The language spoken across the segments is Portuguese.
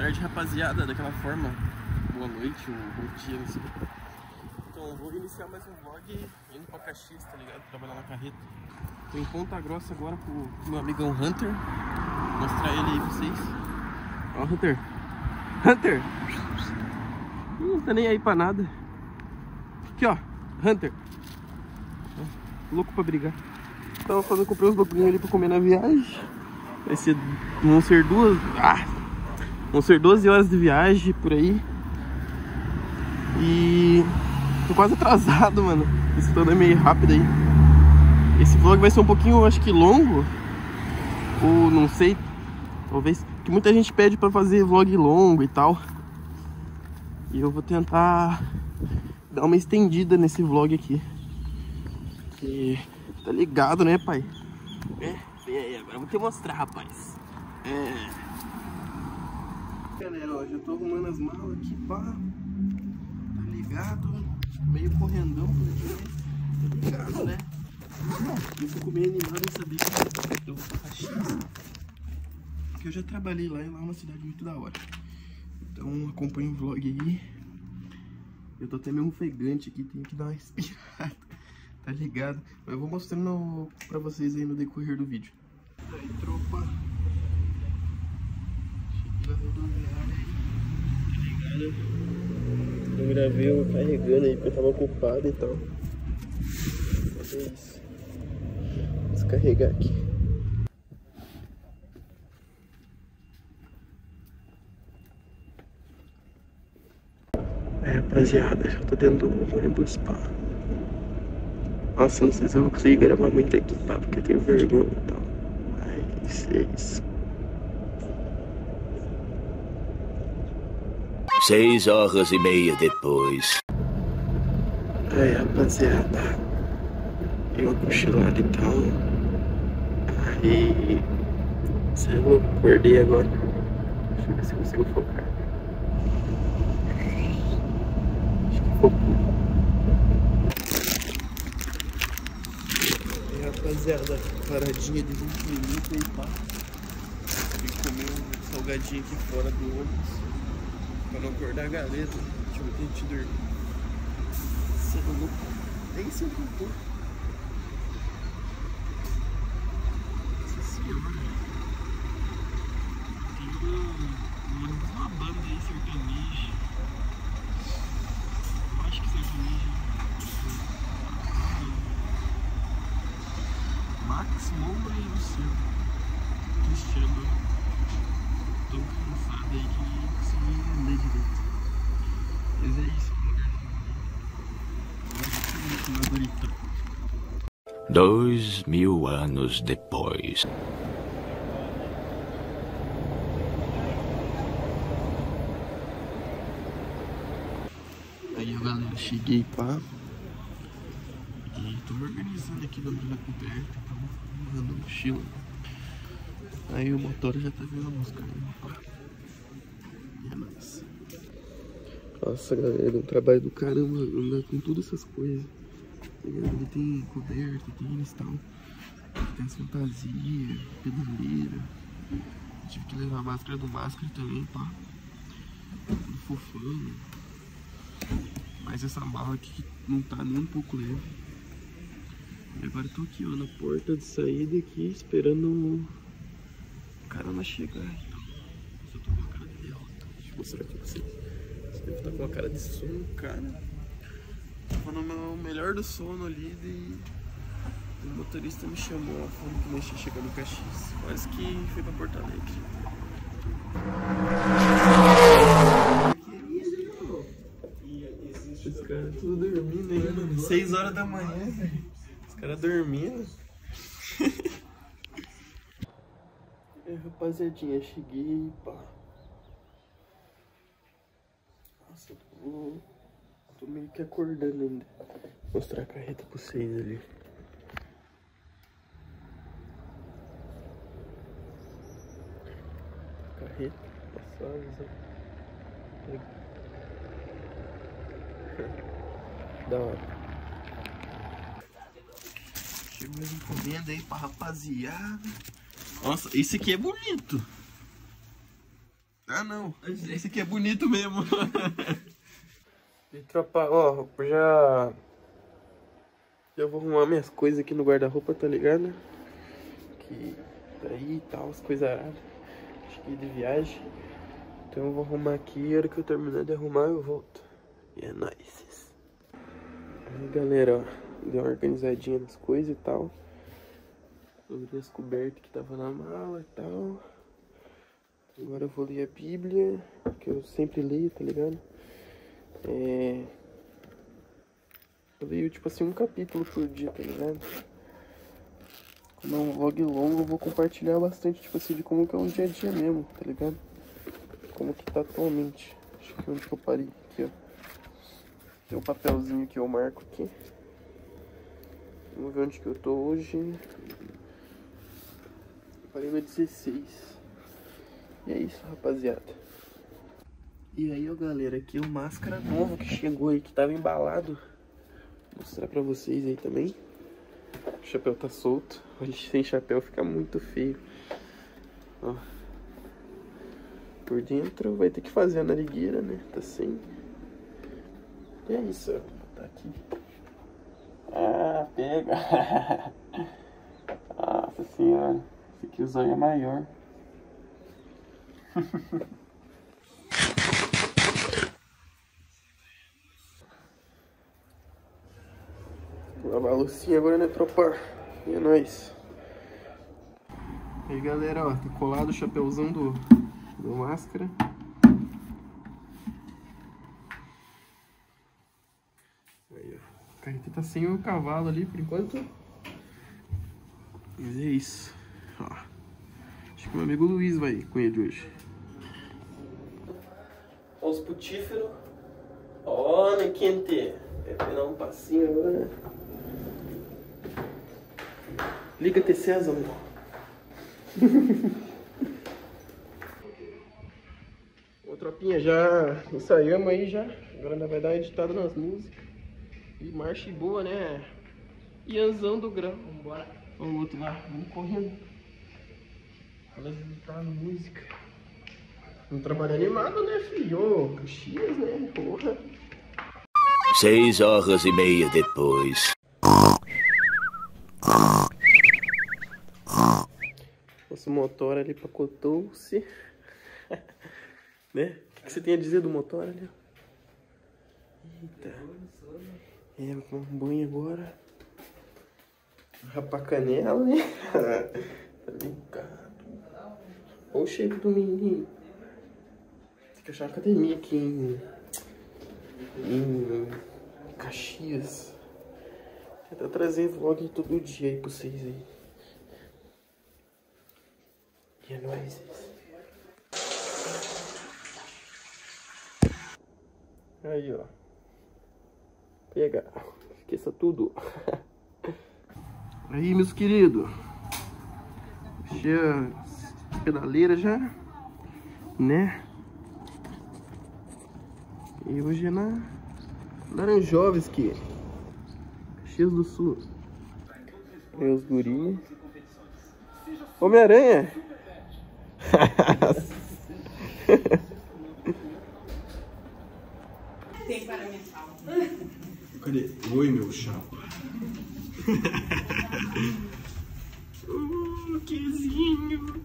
tarde, rapaziada, daquela forma. Boa noite, ou bom dia, não sei. Então, eu vou iniciar mais um vlog indo pra Caxias, tá ligado? Trabalhar na carreta. Tô em Ponta Grossa agora com o meu amigão Hunter. Vou mostrar ele aí pra vocês. Ó, Hunter. Hunter! Não tá nem aí pra nada. Aqui, ó. Hunter. Louco pra brigar. Comprei uns bagulhinhos ali pra comer na viagem. Vão ser 12 horas de viagem por aí. E tô quase atrasado, mano. Esse todo é meio rápido aí. Esse vlog vai ser um pouquinho, acho que longo. Ou não sei. Talvez. Que muita gente pede pra fazer vlog longo e tal. E eu vou tentar dar uma estendida nesse vlog aqui. Que tá ligado, né, pai? Vem aí, agora eu vou te mostrar, rapaz. Galera, ó, já tô arrumando as malas aqui, pá. Tá ligado? Meio correndão por aqui, tá ligado, né? Eu fico meio animado em saber que eu vou pra Caxias. Porque eu já trabalhei lá e lá é uma cidade muito da hora. Então acompanha o vlog aí. Eu tô até meio ofegante aqui, tenho que dar uma respirada. Tá ligado? Mas eu vou mostrando pra vocês aí no decorrer do vídeo. Aí, tropa. Cheguei na rodoviária aí. Tá ligado? Eu gravei eu carregando aí porque eu tava ocupado e tal. Mas é isso. Vou descarregar aqui. Rapaziada, já tô dentro do ônibus, pá. Nossa, não sei se eu vou conseguir gravar muito aqui, pá, porque eu tenho vergonha e tal. Mas é isso. 6h30 depois. Aí, rapaziada, eu cochilado e tal. Aí, sei lá, acordei agora. Deixa eu ver se eu consigo focar. Acho que focou. Aí, rapaziada, paradinha de 20 minutos aí, pá. Fui comer um salgadinho aqui fora do ônibus. Pra não acordar a galera. Deixa eu ver, gente dormir. Você é louco? Nem se ocupou. Nossa senhora. Tem uma banda aí sertaneja. Acho que sertaneja. Max, Moura e Luciano. Cristiano. Tão cansado aí que nem consegui ler direito. Mas é isso, galera. 2000 anos depois. Aí, galera, cheguei, pá. E tô me organizando aqui na coberta, tá mandando mochila. Aí o motor já tá vindo buscar, pá. E é nóis. Nossa, galera, deu um trabalho do caramba andar com todas essas coisas. Ele tem coberta, tênis e tal. Tem as fantasias, pedaleira. Tive que levar a máscara do máscara também, pá. Tudo fofão. Mas essa mala aqui não tá nem um pouco leve. E agora eu tô aqui, ó, na porta de saída aqui, esperando o cara chegar. Então, eu tô com a cara de derrota. Deixa eu mostrar aqui pra vocês. Você deve estar com a cara de sono, cara. Tava no meu melhor do sono ali e o motorista me chamou, falando que nós ia chegar no Caxias. Quase que foi pra Porto Alegre. Os caras tudo dormindo ainda. 6 horas da manhã, velho. Os caras dormindo. Rapaziadinha, cheguei, pá. Nossa, tô meio que acordando ainda. Vou mostrar a carreta pra vocês ali. Carreta, passagem. Da hora. Chegou mais encomenda aí pra rapaziada. Nossa, esse aqui é bonito. Ah, não. Esse aqui é bonito mesmo. E tropa, ó, já vou arrumar minhas coisas aqui no guarda-roupa, tá ligado? Que tá aí e tal, as coisas aradas. Acho que de viagem. Então eu vou arrumar aqui e a hora que eu terminar de arrumar eu volto. E é nóis. Aí galera, ó, deu uma organizadinha nas coisas e tal. Abri as cobertas que tava na mala e tal. Agora eu vou ler a Bíblia, que eu sempre leio, tá ligado? Eu leio tipo assim um capítulo por dia, tá ligado? Como é um vlog longo, eu vou compartilhar bastante, tipo assim, de como que é um dia a dia mesmo, tá ligado? Como que tá atualmente. Acho que onde que eu parei aqui, ó. Tem um papelzinho que eu marco aqui. Vamos ver onde que eu tô hoje. Eu parei no 16. E é isso, rapaziada. E aí, ó, galera, aqui o máscara novo que chegou aí, que tava embalado. Vou mostrar pra vocês aí também. O chapéu tá solto. Hoje sem chapéu fica muito feio. Ó. Por dentro vai ter que fazer a narigueira, né? Tá sem. E é isso, ó. Vou botar aqui. Ah, pega. Nossa senhora. Esse aqui o zóio é maior. Vou lavar a lucinha agora, né, tropa? E é nóis. Aí, galera, ó. Tá colado o chapéuzão do máscara. Aí, ó. A carreta tá sem o cavalo ali por enquanto. Mas é isso. Ó. Acho que meu amigo Luiz vai com ele hoje. Olha os putíferos. Olha, quente. Vai pegar um passinho agora. Liga-te, César. Ô, tropinha, já ensaiamos aí já. Agora ainda vai dar uma editada nas músicas. E marcha boa, né? Ianzão do grão. Vambora. O outro lá, vamos correndo. Elas editaram música. Um trabalho animado, né, filho? Ô, Caxias, né? Porra. 6h30 depois. Nosso motor ali pacotou-se. Né? O que você tem a dizer do motor ali? Eita. É, vou tomar um banho agora. Rapar a canela, né? Tá brincando. Olha o shape do menino. Tem que achar uma academia aqui em Caxias. Vou tentar trazer vlog todo dia aí pra vocês aí. E é nóis. Aí, ó. Pega. Esqueça tudo. Aí, meus queridos. Deixei a pedaleira já. Né? E hoje é na Laranjovski, Caxias do Sul. Meus guris. Homem-Aranha. Cadê? Oi, meu chapa. Quezinho.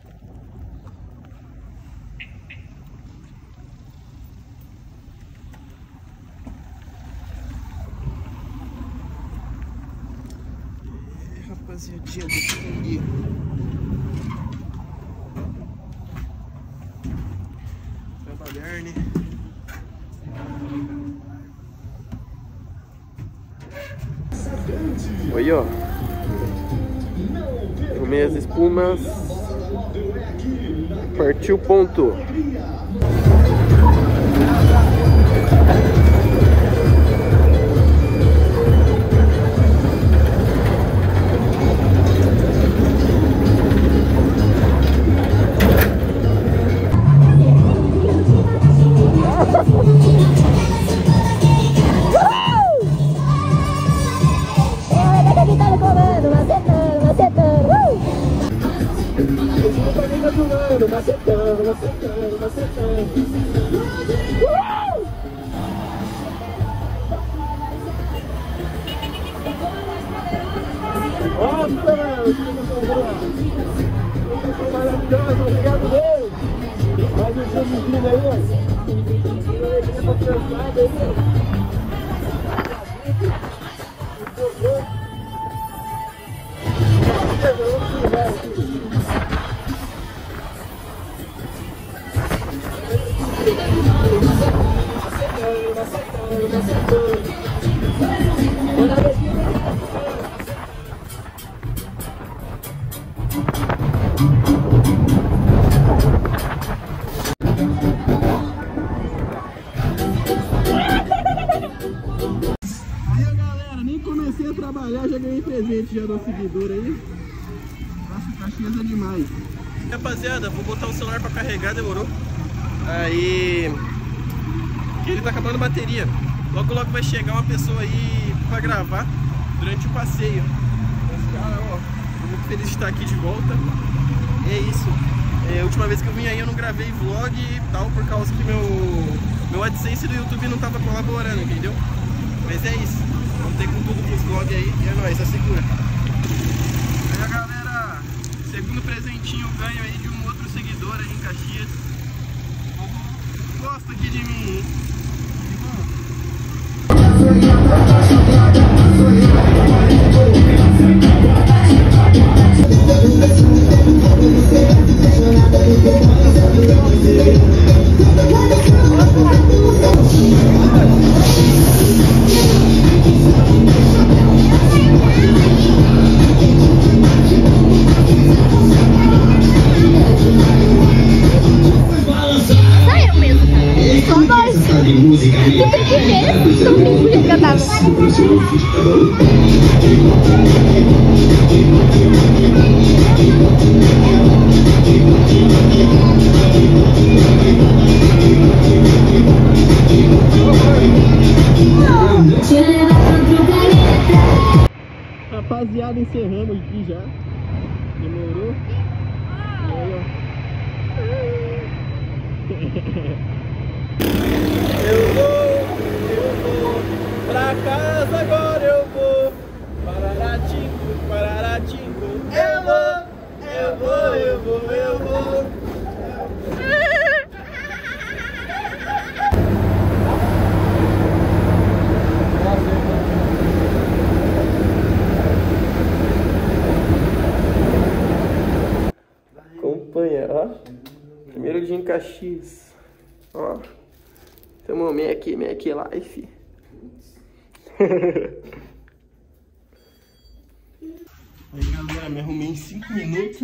Rapaziadinha do King. Trabalhar, né? Oi, ó. Arrumei as espumas. Partiu o ponto. Então, obrigado, Deus. Mais um filmezinho aí, ó. Pra cansada aí, já ganhei presente já do seguidor aí. Nossa, Caxias é demais. Rapaziada, vou botar o celular pra carregar, demorou? Aí... que ele tá acabando a bateria. Logo logo vai chegar uma pessoa aí pra gravar durante o passeio. Mas, cara, ó, tô muito feliz de estar aqui de volta. E é isso. A última vez que eu vim aí eu não gravei vlog e tal, por causa que meu AdSense do YouTube não tava colaborando, entendeu? Mas é isso. Voltei com tudo pros vlogs aí e é nóis, assegura. Aí galera, segundo presentinho ganho aí de um outro seguidor aí em Caxias. Gosta aqui de mim, hein? Que bom. Rapaziada, encerramos aqui já. Demorou? Eu vou pra casa agora, eu vou. Pararatingo, eu vou. Acompanha, ó. Primeiro dia em Caxias. Ó. Tamo meio aqui life. Aí galera, me arrumei em 5 minutos.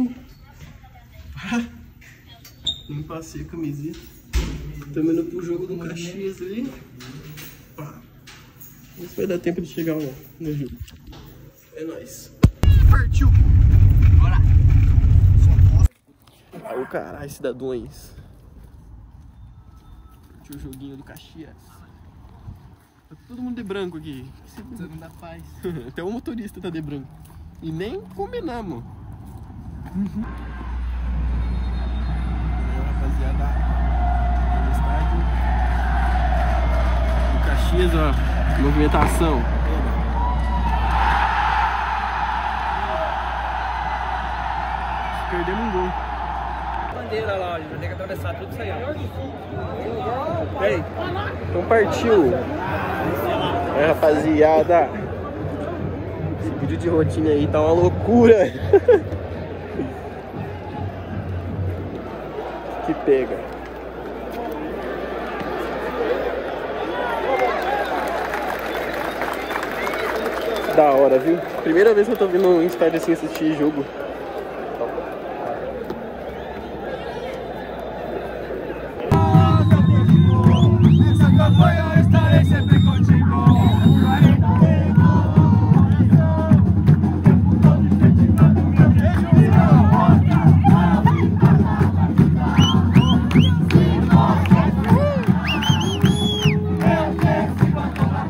Não passei a camiseta. Tamo indo pro jogo do Caxias ali. Não sei se vai dar tempo de chegar no jogo. É nóis. Partiu! Bora! Ô caralho, cidadãos. Partiu o joguinho do Caxias. Tá todo mundo de branco aqui. Todo mundo da paz. Até o motorista tá de branco. E nem combinamos. Rapaziada, no estádio do Caxias, ó, movimentação. Perdemos um gol. Bandeira lá, vai ter que atravessar tudo isso aí. Ei, então partiu. Rapaziada, esse vídeo de rotina aí tá uma loucura. Que pega. Da hora, viu? Primeira vez que eu tô vindo um estádio assim assistir jogo. Essa campanha eu estarei sempre contigo.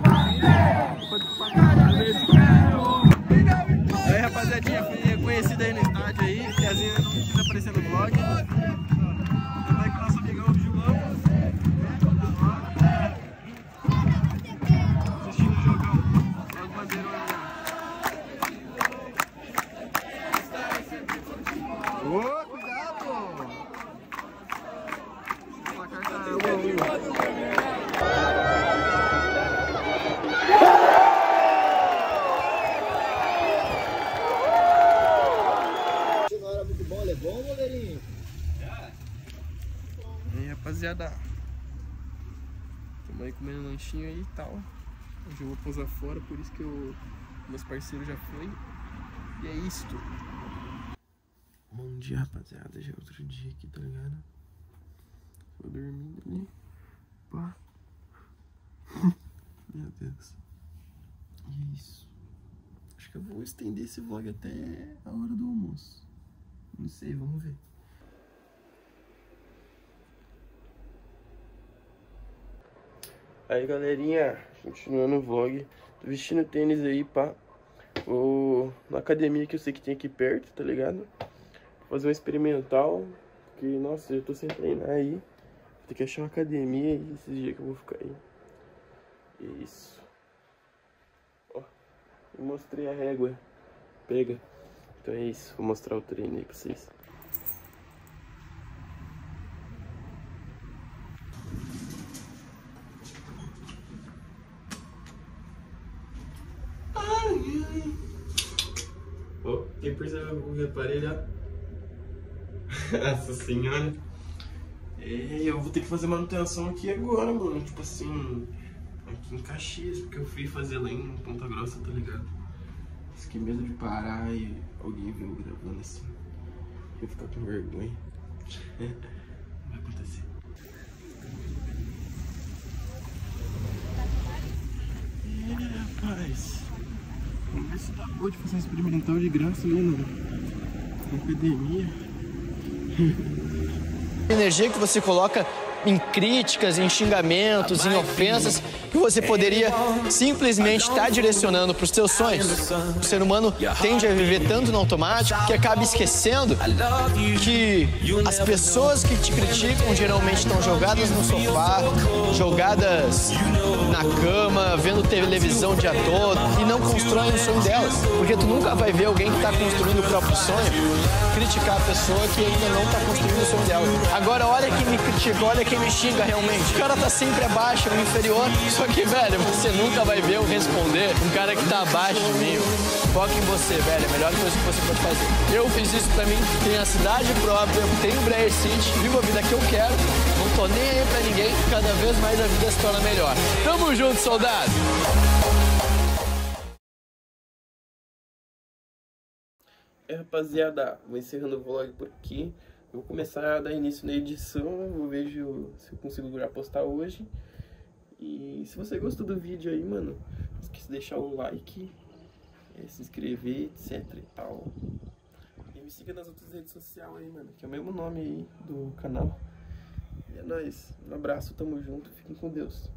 Aí rapaziadinha, fui reconhecido aí E aí, rapaziada, estamos aí comendo um lanchinho aí e tal. Hoje eu vou pousar fora, por isso que meus parceiros já foi. E é isto. Bom dia, rapaziada, já é outro dia aqui, tá ligado? Tô dormindo ali. Pá. Meu Deus. E é isso. Acho que eu vou estender esse vlog até a hora do almoço. Não sei, vamos ver. Aí, galerinha, continuando o vlog. Tô vestindo tênis aí, pá. Vou na academia que eu sei que tem aqui perto, tá ligado? Vou fazer um experimental. Porque, nossa, eu tô sem treinar aí. Vou ter que achar uma academia aí esses dias que eu vou ficar aí. Isso. Ó, eu mostrei a régua. Pega. Então é isso, vou mostrar o treino aí pra vocês. Oh, quem percebeu que eu reparei, ó? Nossa senhora. Eu vou ter que fazer manutenção aqui agora, mano. Tipo assim, aqui em Caxias, porque eu fui fazer lá em Ponta Grossa, tá ligado? Fiquei medo de parar e alguém viu gravando assim. Eu ficar com vergonha. Não vai acontecer. Rapaz. Vamos ver se tá boa de fazer um experimental de graça ali na academia. A energia que você coloca em críticas, em xingamentos, em ofensas, que você poderia simplesmente estar direcionando para os seus sonhos. O ser humano tende a viver tanto no automático que acaba esquecendo que as pessoas que te criticam geralmente estão jogadas no sofá, jogadas na cama, vendo televisão o dia todo e não constroem o sonho delas. Porque tu nunca vai ver alguém que está construindo o próprio sonho criticar a pessoa que ainda não está construindo o sonho dela. Agora olha quem me critica, olha quem me xinga realmente. O cara tá sempre abaixo, um inferior. Só que, velho, você nunca vai ver eu responder um cara que tá abaixo de mim. Foca em você, velho. É a melhor coisa que você pode fazer. Eu fiz isso pra mim. Tenho a cidade própria, tenho o Breyer City, vivo a vida que eu quero. Não tô nem aí pra ninguém. Cada vez mais a vida se torna melhor. Tamo junto, soldado! Rapaziada, vou encerrando o vlog por aqui. Eu vou começar a dar início na edição. Eu vejo se eu consigo já postar hoje. E se você gostou do vídeo aí, mano, não esqueça de deixar um like, se inscrever, etc e tal. E me siga nas outras redes sociais aí, mano, que é o mesmo nome aí do canal. E é nóis. Um abraço, tamo junto, fiquem com Deus.